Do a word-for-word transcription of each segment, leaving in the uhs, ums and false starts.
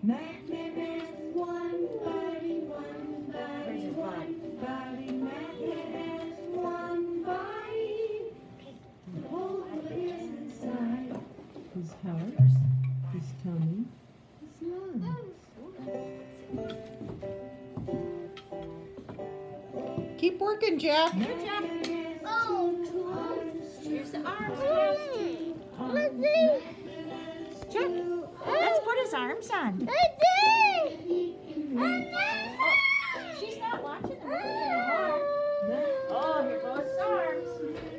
Matt Man has one body, one body, one body. Matt Man has one body. The whole world is inside. His heart, his tummy, his lungs. Keep working, Jack. Good job. Oh, Here's the arms. let's see. Jack, let's put his arms on. Let's see. Oh, she's not watching the movie anymore. Oh, here goes his arms.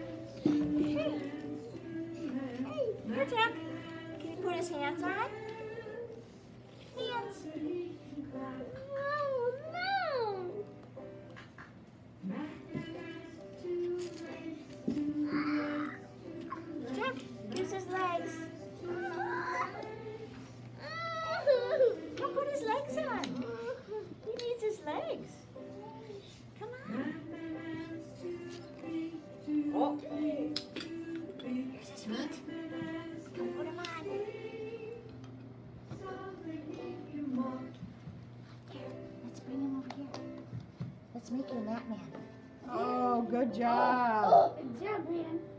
Here, Jack. Can you put his hands on? Hands. Oh, no. Jack, use his legs. Come put his legs on. He needs his legs. Come on. Oh. Here's his feet. Come put him on. Here, let's bring him over here. Let's make you a Matt Man. Oh, good job. Good job, man.